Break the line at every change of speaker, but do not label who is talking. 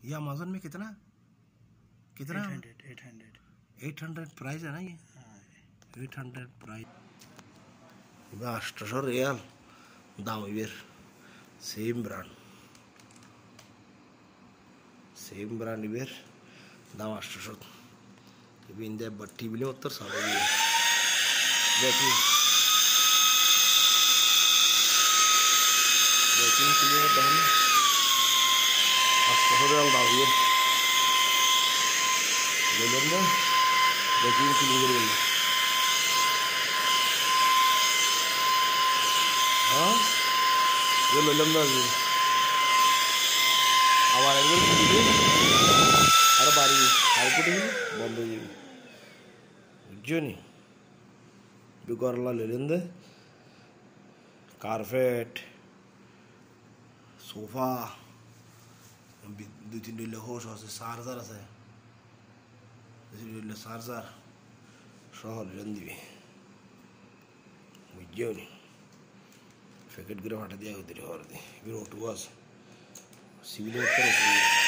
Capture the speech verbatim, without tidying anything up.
ये अमेज़न में कितना कितना
eight hundred eight hundred
eight hundred price है ना ये एट हंड्रेड प्राइस आठशो रियाल दाम इवेर सेम ब्रांड सेम ब्रांड इवेर दाम आठशो इवे इंडिया बट्टी बिले उत्तर सारे देखिए देखिए क्लियर दाम आठशो रियाल दाम इवेर ले लेंगे देखिए क्लियर ले हाँ ये ले लेंगे आवाज़ आएगी अरे बारी हाईकोर्ट ही बंद हो जाएगी बुझो नहीं बेकार ले लेंगे कारपेट सोफा दो तीन डिले होश আছে চার্জার আছে দুই ডিলে চার্জার সহ লেন দিবে বুঝো নি पैकेट गिरा हटा दिया उधर और दे फिर ऑटो बस सिविल उत्तर